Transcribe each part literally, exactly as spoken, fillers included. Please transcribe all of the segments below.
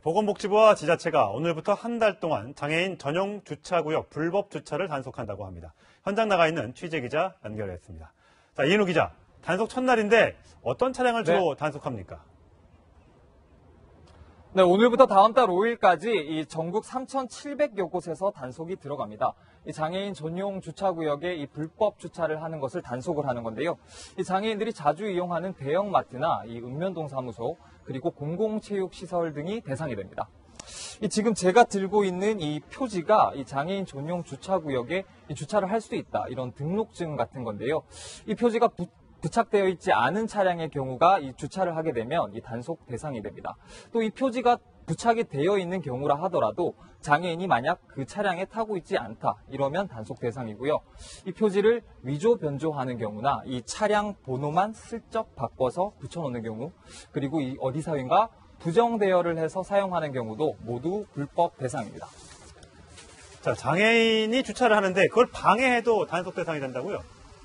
보건복지부와 지자체가 오늘부터 한 달 동안 장애인 전용 주차구역 불법 주차를 단속한다고 합니다. 현장 나가 있는 취재기자 연결했습니다. 자, 이인우 기자, 단속 첫날인데 어떤 차량을 주로 네. 단속합니까? 네, 오늘부터 다음 달 오 일까지 이 전국 삼천칠백여 곳에서 단속이 들어갑니다. 이 장애인 전용 주차구역에 이 불법 주차를 하는 것을 단속을 하는 건데요. 이 장애인들이 자주 이용하는 대형마트나 이 읍면동 사무소, 그리고 공공체육시설 등이 대상이 됩니다. 이 지금 제가 들고 있는 이 표지가 이 장애인 전용 주차구역에 이 주차를 할 수 있다, 이런 등록증 같은 건데요. 이 표지가 부, 부착되어 있지 않은 차량의 경우가 이 주차를 하게 되면 이 단속 대상이 됩니다. 또 이 표지가 부착이 되어 있는 경우라 하더라도 장애인이 만약 그 차량에 타고 있지 않다, 이러면 단속 대상이고요. 이 표지를 위조 변조하는 경우나 이 차량 번호만 슬쩍 바꿔서 붙여놓는 경우, 그리고 이 어디서인가 부정 대여를 해서 사용하는 경우도 모두 불법 대상입니다. 자, 장애인이 주차를 하는데 그걸 방해해도 단속 대상이 된다고요?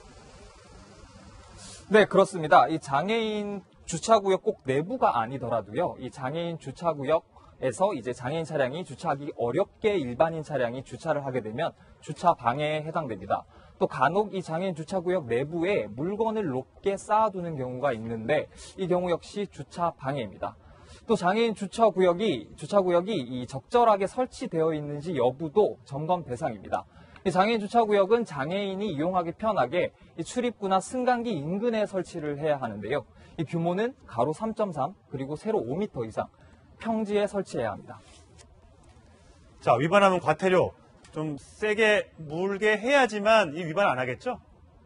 네, 그렇습니다. 이 장애인 주차구역 꼭 내부가 아니더라도요, 이 장애인 주차구역에서 이제 장애인 차량이 주차하기 어렵게 일반인 차량이 주차를 하게 되면 주차 방해에 해당됩니다. 또 간혹 이 장애인 주차구역 내부에 물건을 높게 쌓아두는 경우가 있는데 이 경우 역시 주차 방해입니다. 또 장애인 주차구역이 주차구역이 이 적절하게 설치되어 있는지 여부도 점검 대상입니다. 이 장애인 주차구역은 장애인이 이용하기 편하게 이 출입구나 승강기 인근에 설치를 해야 하는데요. 이 규모는 가로 삼 점 삼, 그리고 세로 오 미터 이상, 평지에 설치해야 합니다. 자, 위반하면 과태료 좀 세게 물게 해야지만 이 위반 안 하겠죠?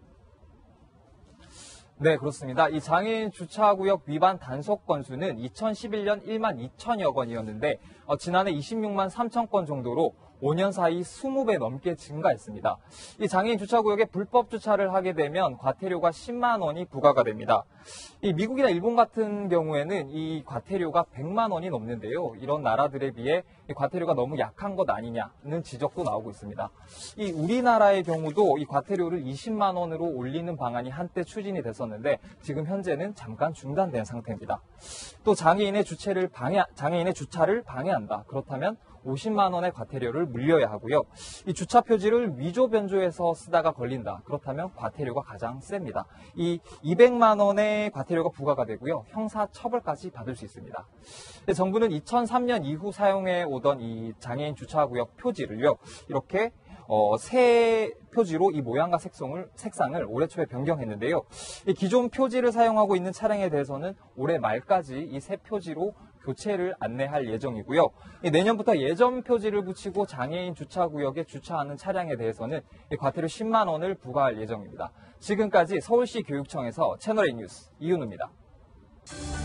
네, 그렇습니다. 이 장애인 주차구역 위반 단속 건수는 이천십일 년 일만 이천여 건이었는데 어, 지난해 이십육만 삼천 건 정도로 오 년 사이 이십 배 넘게 증가했습니다. 이 장애인 주차구역에 불법 주차를 하게 되면 과태료가 십만 원이 부과가 됩니다. 이 미국이나 일본 같은 경우에는 이 과태료가 백만 원이 넘는데요. 이런 나라들에 비해 이 과태료가 너무 약한 것 아니냐는 지적도 나오고 있습니다. 이 우리나라의 경우도 이 과태료를 이십만 원으로 올리는 방안이 한때 추진이 됐었는데 지금 현재는 잠깐 중단된 상태입니다. 또 장애인의 주차를 방해, 장애인의 주차를 방해한다. 그렇다면 오십만 원의 과태료를 물려야 하고요. 이 주차 표지를 위조 변조해서 쓰다가 걸린다. 그렇다면 과태료가 가장 셉니다. 이 이백만 원의 과태료가 부과가 되고요. 형사 처벌까지 받을 수 있습니다. 정부는 이천삼 년 이후 사용해 오던 이 장애인 주차구역 표지를요, 이렇게 어, 새 표지로 이 모양과 색상을, 색상을 올해 초에 변경했는데요. 이 기존 표지를 사용하고 있는 차량에 대해서는 올해 말까지 이 새 표지로 교체를 안내할 예정이고요. 내년부터 예전 표지를 붙이고 장애인 주차구역에 주차하는 차량에 대해서는 과태료 십만 원을 부과할 예정입니다. 지금까지 서울시 교육청에서 채널A 뉴스 이윤우입니다.